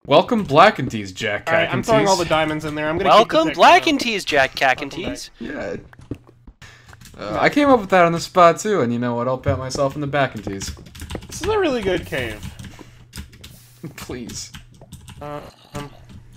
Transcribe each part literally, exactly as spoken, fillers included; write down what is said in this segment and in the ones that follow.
Welcome Black and Tees, Jack Cack Alright, I'm and throwing Tees. all the diamonds in there. I'm gonna Welcome, keep the Black picture, and Tees, Jack Cack and Welcome Tees. Yeah. Uh, I came up with that on the spot too, and you know what? I'll pat myself in the back and tease. This is a really good cave. Please. Uh, um,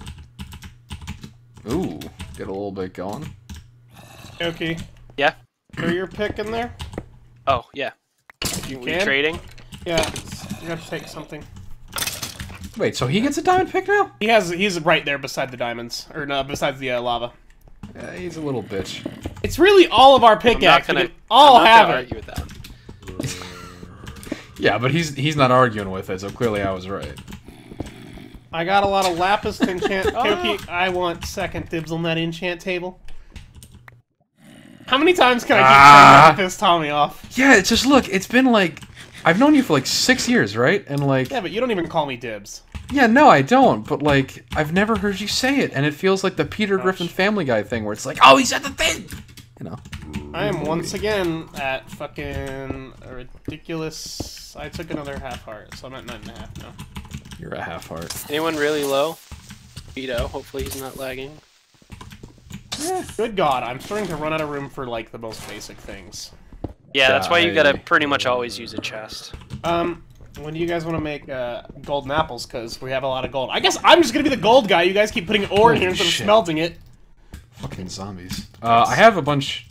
Ooh, get a little bit going. okay. Yeah. Throw your pick in there. Oh, yeah. You We can. trading? Yeah. You gotta take something. Wait, so he gets a diamond pick now? He has. He's right there beside the diamonds, or no, besides the uh, lava. Yeah, he's a little bitch. It's really all of our I'm not pickaxe. gonna, We can all I'm not have gonna it. argue with that. Yeah, but he's he's not arguing with it, so clearly I was right. I got a lot of lapis to enchant. Oh. Koki, I want second dibs on that enchant table. How many times can I keep saying that to piss Tommy off? Yeah, it's just look, it's been like I've known you for like six years, right? And like Yeah, but you don't even call me dibs. yeah, no, I don't. But like I've never heard you say it, and it feels like the Peter Gosh. Griffin Family Guy thing, where it's like, oh, he said the thing, you know. I am once again at fucking a ridiculous. I took another half heart, so I'm at nine and a half now. You're a half heart. Anyone really low? Vito, hopefully he's not lagging. Good God, I'm starting to run out of room for like the most basic things. Yeah, that's why you gotta Die. pretty much always use a chest. Um, when do you guys want to make uh, golden apples? Because we have a lot of gold. I guess I'm just gonna be the gold guy. You guys keep putting ore in here Holy instead of shit. smelting it. Fucking zombies. Uh, I have a bunch.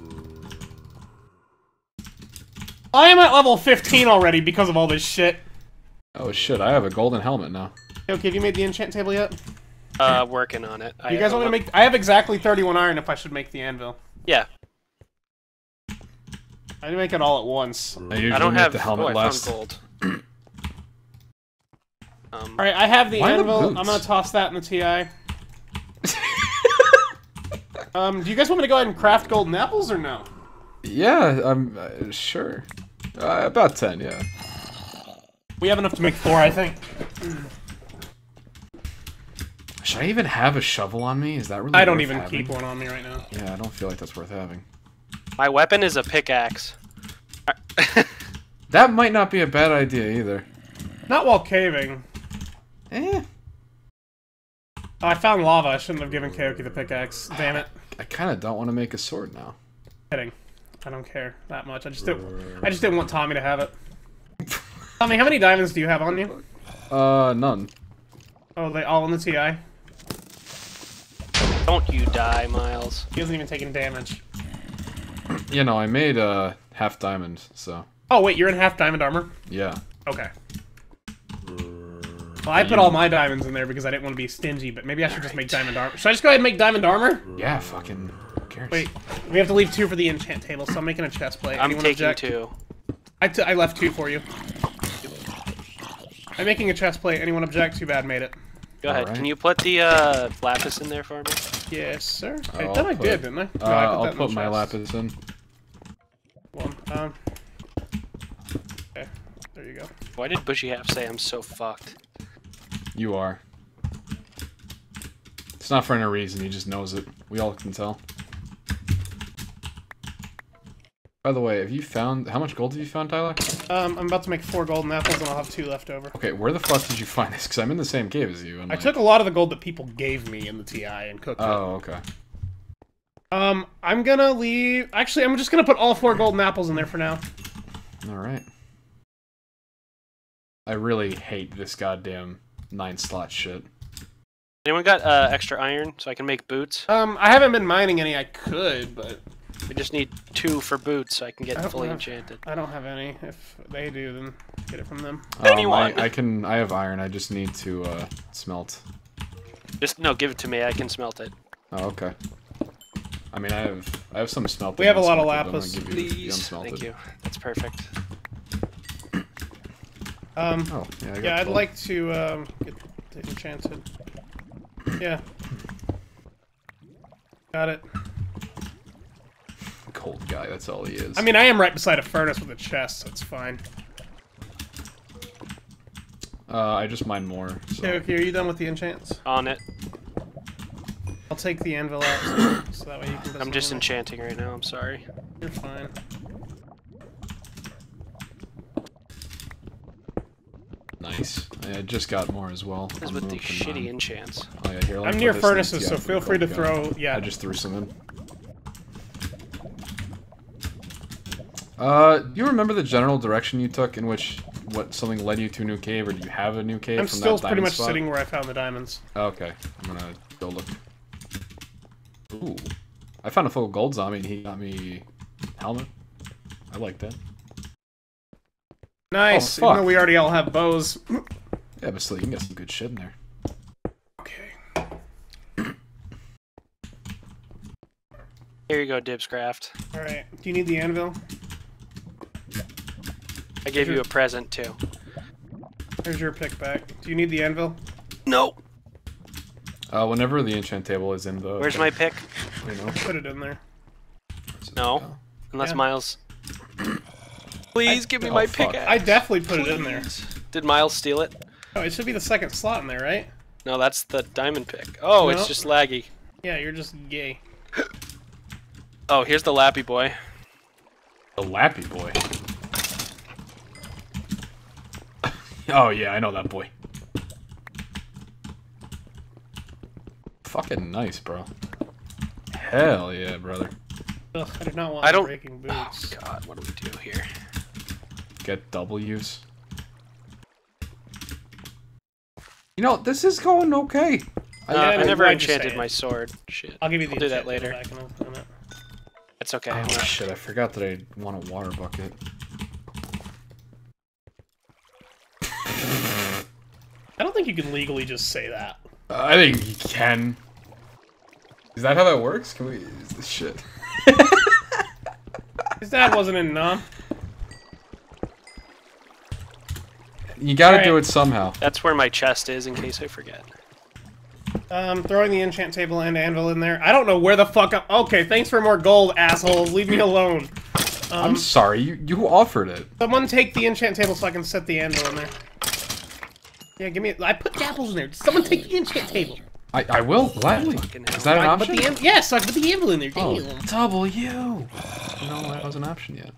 I am at level fifteen already because of all this shit. Oh shit! I have a golden helmet now. Okay, have you made the enchant table yet? Uh, working on it. I You guys have want me a to make? I have exactly thirty-one iron. If I should make the anvil, Yeah, I need to make it all at once. I usually I don't make have. the helmet oh, I last. found gold. um, All right, I have the Why the anvil. boots? I'm gonna toss that in the T I. um, do you guys want me to go ahead and craft golden apples or no? Yeah, I'm uh, sure. Uh, about ten, yeah. We have enough to make four, I think. Should I even have a shovel on me? Is that really? I don't worth even having? keep one on me right now. Yeah, I don't feel like that's worth having. my weapon is a pickaxe. That might not be a bad idea either. Not while caving. Eh. Oh, I found lava. I shouldn't have given Kaoki the pickaxe. Damn it. I kind of don't want to make a sword now. Kidding. I don't care that much. I just didn't. I just didn't want Tommy to have it. Tommy, how many diamonds do you have on you? Uh, none. Oh, they all in the T I. Don't you die, Miles. He hasn't even taken damage. You know, I made a uh, half diamond, so Oh wait, you're in half diamond armor. yeah. Okay. Well, I put all my diamonds in there because I didn't want to be stingy, but maybe I should just make diamond armor. Should I just go ahead and make diamond armor? Yeah, fucking. Who cares? Wait, we have to leave two for the enchant table, so I'm making a chest plate. I'm Anyone taking object? two. I, t I left two for you. I'm making a chest plate. Anyone object? Too bad, made it. Go ahead. Alright. Can you put the uh, lapis in there for me? Yes, sir. I I'll thought I put- did, didn't I? No, Uh, I I'll that in put the my chest. lapis in. One. Um. Okay, there you go. Why did Bushy Half say I'm so fucked? You are. It's not for any reason. He just knows it. We all can tell. By the way, have you found how much gold have you found, Tyler? Um, I'm about to make four golden apples, and I'll have two left over. Okay, where the fuck did you find this? Because I'm in the same cave as you. And I like... took a lot of the gold that people gave me in the T I and cooked it. Oh, okay. Um, I'm gonna leave. Actually, I'm just gonna put all four golden apples in there for now. All right. I really hate this goddamn nine slot shit. Anyone got uh, extra iron so I can make boots? Um, I haven't been mining any. I could, but We just need two for boots so I can I get don't fully have- enchanted. I don't have any. If they do, then get it from them. Um, Anyone. I, I can. I have iron. I just need to uh, smelt. Just no, give it to me. I can smelt it. Oh, okay. I mean, I have. I have some smelting. We have a lot of unsmelted, but I'm lapis. gonna give you the Please. unsmelted. Thank you. That's perfect. Um, Oh, yeah. I got yeah, I'd twelve. like to um get the enchanted. Yeah. Got it. Cold guy. That's all he is. I mean, I am right beside a furnace with a chest, so it's fine. Uh, I just mine more. So. Okay, okay, are you done with the enchants? On it. I'll take the anvil out, so, so that way you can. I'm just in. enchanting right now. I'm sorry. You're fine. Nice. Yeah, I just got more as well. What is I'm with these open shitty mine. enchants? Oh yeah, here. let me I'm put near this in furnaces, the so T F feel free to gun. throw. Yeah. I just threw some in. Uh, do you remember the general direction you took in which what something led you to a new cave, or do you have a new cave I'm from still that pretty diamond much spot? sitting where I found the diamonds. Okay, I'm gonna go look. Ooh, I found a full gold zombie and he got me helmet. I like that. Nice. Oh, Even fuck. though we already all have bows. Yeah, but still, you can get some good shit in there. Okay. Here you go, Dibscraft. All right. Do you need the anvil? I gave you a present too. Here's your pick back. Do you need the anvil? No. Uh, whenever the enchant table is in the. Where's my pick? You know. Put it in there. No. Unless Yeah. Miles. Please give me Oh, my fuck. pickaxe. I definitely put it in there. Did Miles steal it? Oh, it should be the second slot in there, right? No, that's the diamond pick. Oh, No. it's just laggy. Yeah, you're just gay. Oh, here's the Lappy Boy. The Lappy Boy. Oh yeah, I know that boy. Fucking nice, bro. Hell yeah, brother. Ugh, I did not want I don't- breaking Oh boots. God, what do we do here? Get W's. You know, this is going okay. Uh, Yeah, I I'm never glad you enchanted say it. my sword. Shit. I'll give you the I'll do that enchant table later. back in a minute. It's okay. Oh I'm not- shit, I forgot that I want a water bucket. I don't think you can legally just say that. Uh, I think you can. Is that how that works? Can we... Is this shit? His dad wasn't in Nam. You gotta Alright. do it somehow. That's where my chest is, in case I forget. Um, throwing the enchant table and anvil in there. I don't know where the fuck I'm... Okay, thanks for more gold, assholes. Leave me alone. Um, I'm sorry, you, you offered it. someone take the enchant table so I can set the anvil in there. Yeah, give me... I put apples in there. Someone take the enchant table. I, I will, gladly. Fucking hell. Is that an I put option? the an- yes, so I can put the anvil in there. Oh, Damn. W! No, that was an option yet.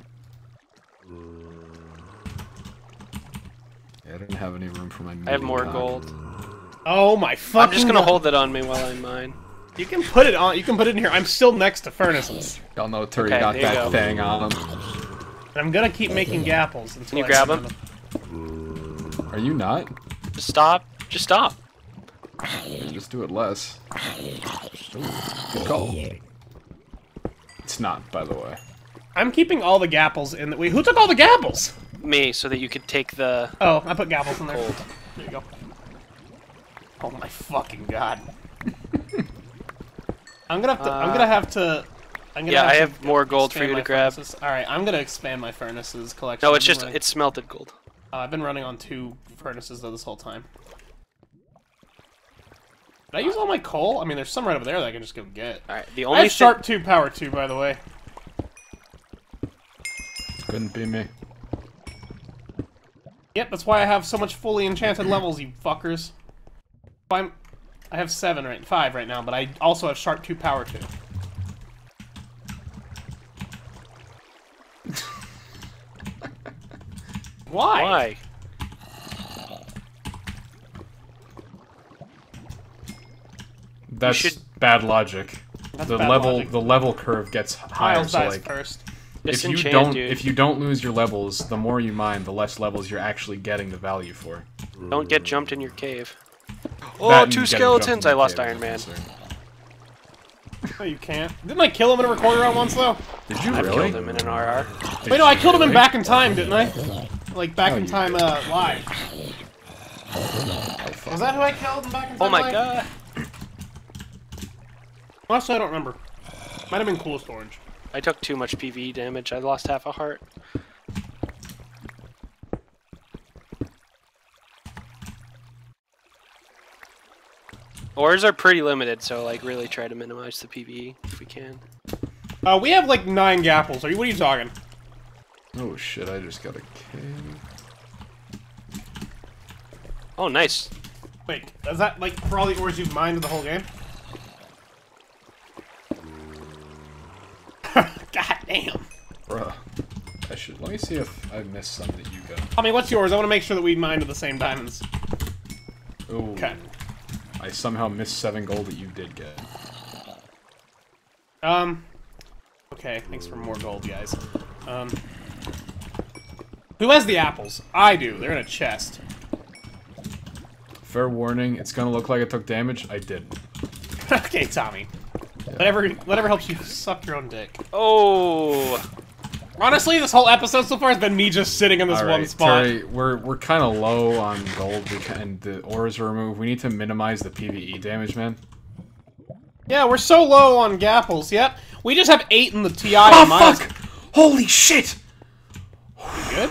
Yeah, I didn't have any room for my I have more medium gold. Oh my fucking I'm just gonna God. hold it on me while I mine. You can put it on. You can put it in here. I'm still next to furnaces. Y'all know Turi Okay, got there you that go. thing on him. And I'm gonna keep making gapples until Can you I grab find them? Are you not? Just stop. Just stop. Just do it less. Good call. It's not, by the way. I'm keeping all the gapples in the. Wait, who took all the gapples? Me, so that you could take the Oh, I put gapples in there. gold. There you go. Oh my fucking God. I'm gonna have to. I'm gonna have to. I'm gonna Yeah, have I to have more gold for expand you to my grab. furnaces. All right, I'm gonna expand my furnaces collection. No, I've it's been just running- it's smelted gold. Uh, I've been running on two furnaces though this whole time. Did I use all my coal? I mean, there's some right over there that I can just go get. All right. The I only have thing, sharp two, power two, by the way. Couldn't be me. Yep, that's why I have so much fully enchanted levels, you fuckers. I'm, I have seven right, five right now, but I also have sharp two, power two. Why? why? That's should- bad logic. That's the bad level logic. the level curve gets higher. Miles So dies like, first. if you Disenchant, don't dude. if you don't lose your levels, the more you mine, the less levels you're actually getting the value for. Don't get jumped in your cave. That Oh, and two getting jumped skeletons! in I the lost cave Iron is Man. insane. No, you can't. Didn't I kill him in a recorder round once, though? Did you I really? killed him in an R R. Did Wait, no, I you killed him in really? Back in Time, didn't I? Like, Back No, in you Time, didn't. uh, live. Oh, fuck. Was that who I killed in Back in Time Oh my live? god! Honestly, I don't remember. Might have been Coolest Orange. I took too much P V E damage. I lost half a heart. Ores are pretty limited, so like really try to minimize the P V E if we can. Uh, we have like nine gapples. Are you? What are you talking? Oh shit! I just got a cave. Oh, nice. Wait, is that like for all the ores you've mined in the whole game? God damn. Bruh. I should let me see if I missed some that you got. I mean, what's yours? I want to make sure that we mined the same diamonds. Ooh. Okay. I somehow missed seven gold that you did get. Um. Okay, thanks for more gold, guys. Um. Who has the apples? I do. They're in a chest. Fair warning, it's gonna look like I took damage. I didn't. Okay, Tommy. Yeah. Whatever, whatever helps you suck your own dick. Oh. Honestly, this whole episode so far has been me just sitting in this All one right, spot. Terry, we're we're kind of low on gold and the ores are removed. We need to minimize the PvE damage, man. Yeah, we're so low on gapples. Yep, we just have eight in the T I. Oh fuck! Holy shit! You good?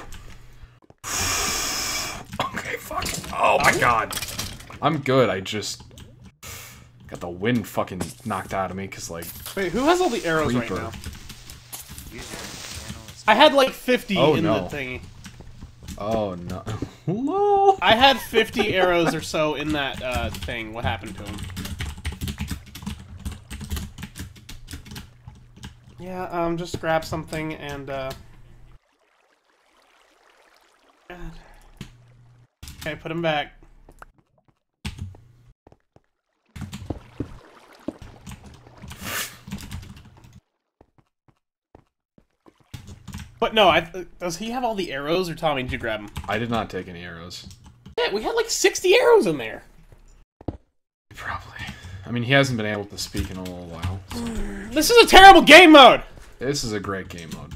Okay, fuck. Oh my god. I'm good. I just got the wind fucking knocked out of me because like. Wait, who has all the arrows Creeper. right now? I had like fifty oh, in no. the thingy. Oh no. Lol. I had fifty arrows or so in that uh, thing. What happened to him? Yeah, um, just grab something and, uh... God. Okay, put him back. But no, I th does he have all the arrows, or Tommy, did you grab them? I did not take any arrows. Yeah, we had like sixty arrows in there. Probably. I mean, he hasn't been able to speak in a little while. So. This is a terrible game mode! This is a great game mode.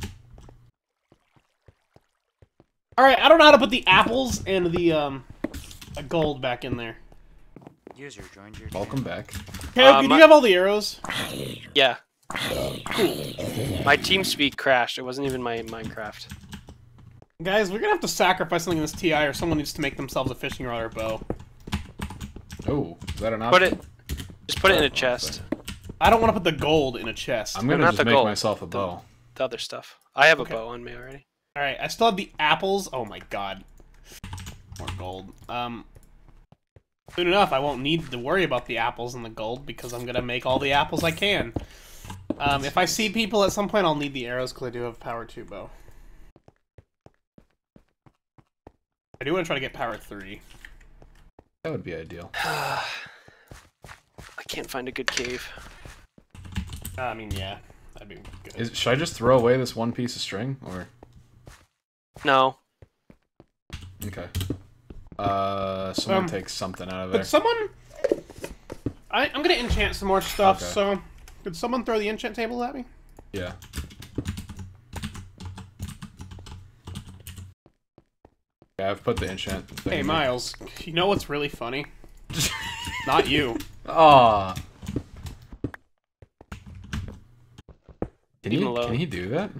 Alright, I don't know how to put the apples and the, um, gold back in there. User joined your Welcome back. Caleb, Uh, do my- you have all the arrows? Yeah. My TeamSpeak crashed. It wasn't even my Minecraft. Guys, we're gonna have to sacrifice something in this T I, or someone needs to make themselves a fishing rod or bow. Oh, is that an option? Put it. Just put it in a chest. I don't want to put the gold in a chest. I'm gonna not just the make gold. myself a bow. The other stuff. I have a Okay. bow on me already. Alright, I still have the apples. Oh my god. More gold. Um, soon enough, I won't need to worry about the apples and the gold, because I'm gonna make all the apples I can. Um, if I see people at some point, I'll need the arrows, because I do have power two bow. I do want to try to get power three. That would be ideal. I can't find a good cave. Uh, I mean, yeah, that'd be good. Is, should I just throw away this one piece of string, or? No. Okay. Uh, someone Um, take something out of there. Could someone... I, I'm gonna enchant some more stuff, Okay. so... Could someone throw the enchant table at me? Yeah. Yeah, I've put the enchant thing. Hey, in there. Miles, you know what's really funny? Not you. Aw. Can Leave he, him alone. can he do that?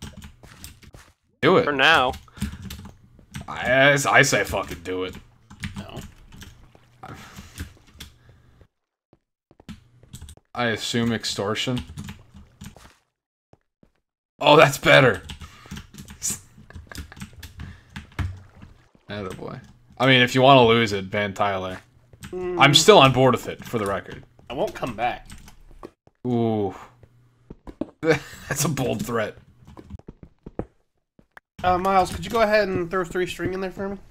Do For it. now. I, I say fucking do it. No. I assume extortion. Oh, that's better. Attaboy. I mean, if you want to lose it, ban Tyler. Mm, I'm still on board with it, for the record. I won't come back. Ooh. That's a bold threat. Uh, Miles, could you go ahead and throw three string in there for me?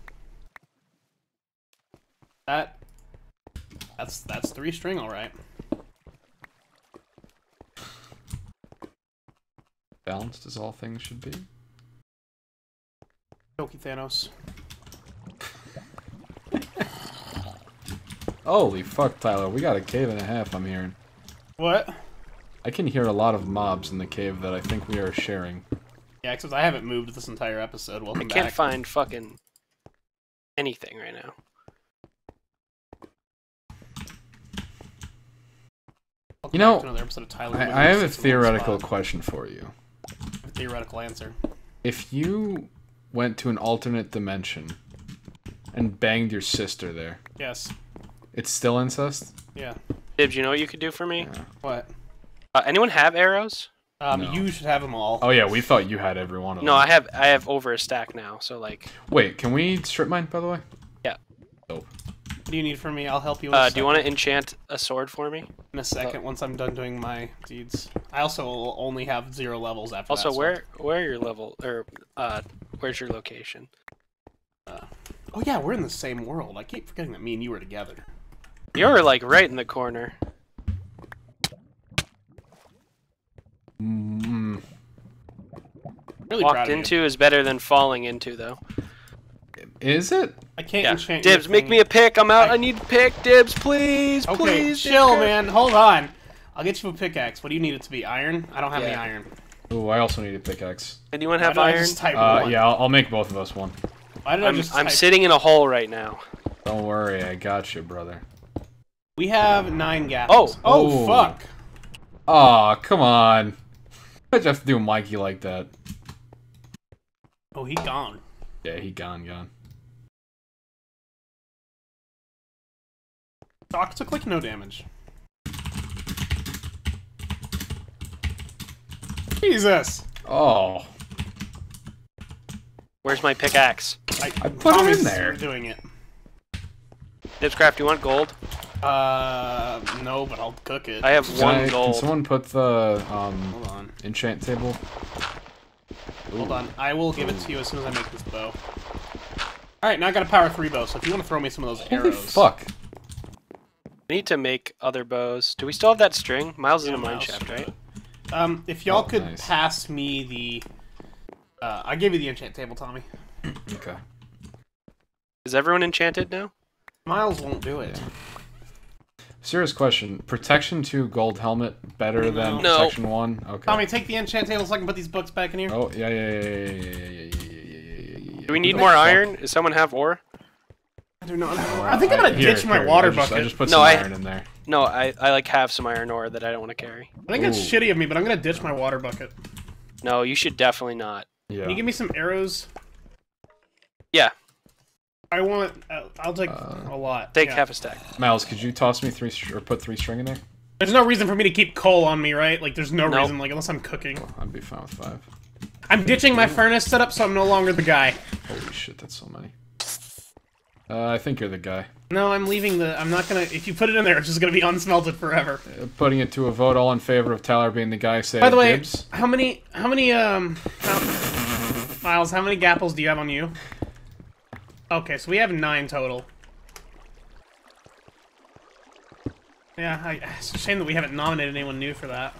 That... That's, that's three string, alright. Balanced as all things should be. Doki Thanos. Holy fuck, Tyler. We got a cave and a half, I'm hearing. What? I can hear a lot of mobs in the cave that I think we are sharing. Yeah, except I haven't moved this entire episode. Welcome I can't back. find fucking anything right now. Welcome You know, back to another episode of Tyler I, Wiggins I have a sits in one theoretical spot. question for you. A theoretical answer. If you went to an alternate dimension and banged your sister there, Yes. it's still incest? Yeah. Dibs, you know what you could do for me? Yeah. What? Uh, anyone have arrows? Um, No. you should have them all. Oh yeah, we thought you had every one of No, them. I have I have over a stack now, so like Wait, can we strip mine, by the way? Yeah. Dope. What do you need from me? I'll help you in a uh do you want second. to enchant a sword for me? In a second, once I'm done doing my deeds. I also will only have zero levels after Also, that. so- where where are your level or uh where's your location? Oh yeah, we're in the same world. I keep forgetting that me and you were together. You're like right in the corner. Mm, Really proud Walked of into you. is better than falling into, though. is it? I can't Yeah. enchant Dibs, your make thing. me a pick. I'm out. I- I need a pick. Dibs, please, Okay, please. chill, Dibs. man. Hold on. I'll get you a pickaxe. What do you need it to be? Iron? I don't have any Yeah. iron. Ooh, I also need a pickaxe. Anyone Why have did I iron? just type Uh, one? yeah, I'll, I'll make both of us one. Why did I I'm, just I'm type- sitting in a hole right now. Don't worry, I got you, brother. We have nine gaps. Oh. Oh, Oh. fuck. Aw, come on. Why'd you have to do Mikey like that? Oh, he gone. Yeah, he gone, gone. Doc took like no damage. Jesus. Oh, Where's my pickaxe? I put it in Tommy's there. doing it. Dibscraft, you want gold? Uh, no, but I'll cook it. I have Can one I- gold. Can someone put the um Hold on. enchant table? Hold on. I will give it to you as soon as I make this bow. Alright, now I got a power three bow, so if you want to throw me some of those Holy arrows. fuck. I need to make other bows. Do we still have that string? Miles is Yeah, in a mine Miles shaft, should right? Um, if y'all Oh, could nice. pass me the... Uh, I gave you the enchant table, Tommy. Okay. Is everyone enchanted now? Miles won't do it. Serious question. Protection two gold helmet better than No. protection one? Okay. Tommy, take the enchant table so I can put these books back in here. Oh, yeah, yeah, yeah, yeah, yeah, yeah, yeah, yeah, yeah, yeah. Do we need Who the more fuck- iron? Does someone have ore? I do not have I think I'm gonna Here, ditch my here, water I just, bucket. I just put No, some I- iron in there. No, I, I like have some iron ore that I don't want to carry. I think it's Ooh. shitty of me, but I'm gonna ditch my water bucket. No, you should definitely not. Yeah. Can you give me some arrows? Yeah, I want... Uh, I'll take Uh, a lot. take Yeah. half a stack. Miles, could you toss me three str or put three string in there? There's no reason for me to keep coal on me, right? Like, there's no Nope. reason, like, unless I'm cooking. I'd be fine with five. I'm ditching my furnace setup, so I'm no longer the guy. Holy shit, that's so many. Uh, I think you're the guy. No, I'm leaving the... I'm not gonna... If you put it in there, it's just gonna be unsmelted forever. Uh, putting it to a vote, all in favor of Tyler being the guy. Say By the way, dibs. how many... How many, um... How, Miles, how many gapples do you have on you? Okay, so we have nine total. Yeah, I, it's a shame that we haven't nominated anyone new for that.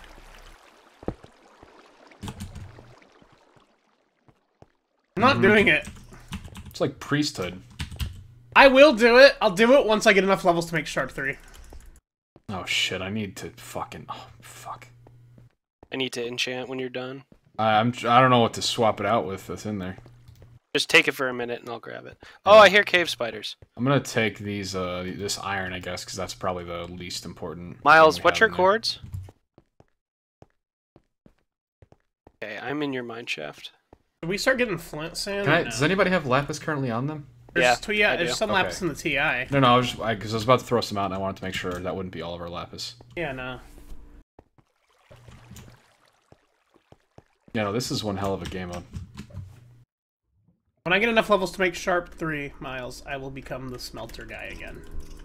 I'm not doing it. It's like priesthood. I will do it. I'll do it once I get enough levels to make Sharp three. Oh shit, I need to fucking. Oh fuck. I need to enchant when you're done. I, I'm. I don't know what to swap it out with. That's in there. Just take it for a minute and I'll grab it. Oh, I hear cave spiders. I'm gonna take these. Uh, this iron, I guess, because that's probably the least important. Miles, thing we what's have your in there. chords? Okay, I'm in your mine shaft. Did we start getting flint sand? Can or I, no? Does anybody have lapis currently on them? There's, Yeah, tw- yeah, I there's do. some Okay. lapis in the T I. No, no, I was just because I, was about to throw some out, and I wanted to make sure that wouldn't be all of our lapis. Yeah, no. Yeah, no, this is one hell of a game mode. When I get enough levels to make Sharp three, Miles, I will become the smelter guy again.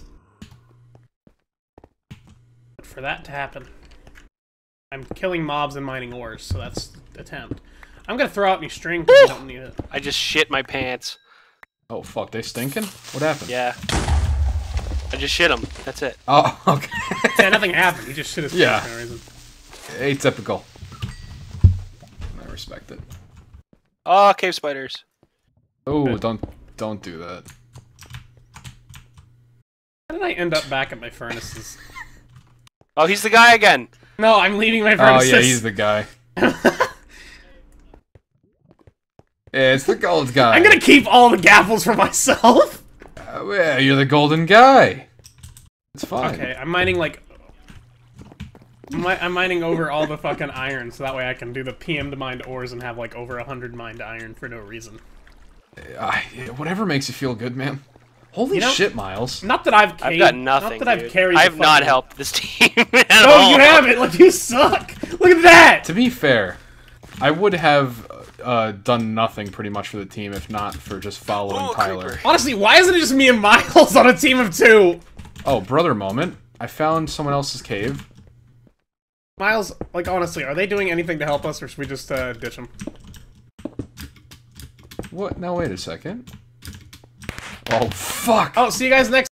But for that to happen, I'm killing mobs and mining ores, so that's the attempt. I'm gonna throw out any string because I don't need it. I just shit my pants. Oh fuck, they stinking? What happened? Yeah. I just shit them. That's it. Oh, okay. Yeah, nothing happened. He just shit his Yeah. pants for no reason. Atypical. I respect it. Oh, cave spiders. Oh, don't don't do that. How did I end up back at my furnaces? Oh, he's the guy again. No, I'm leaving my Oh furnaces. yeah, he's the guy. Yeah, it's the gold guy. I'm gonna keep all the gapples for myself. Uh, yeah, you're the golden guy. It's fine. Okay, I'm mining like... I'm, mi I'm mining over all the fucking iron, so that way I can do the P M to mined ores and have like over a hundred mined iron for no reason. Uh, whatever makes you feel good, man. Holy You know- shit, Miles. Not that I've I've carried, got nothing. Not that dude. I've carried. I the have not fucking- helped this team at No, all. you haven't. Like you suck. Look at that. To be fair, I would have uh, done nothing pretty much for the team if not for just following Oh, Tyler. creeper. Honestly, why isn't it just me and Miles on a team of two? Oh, brother moment. I found someone else's cave. Miles, like honestly, are they doing anything to help us, or should we just uh, ditch them? What? Now wait a second. Oh, fuck! Oh, see you guys next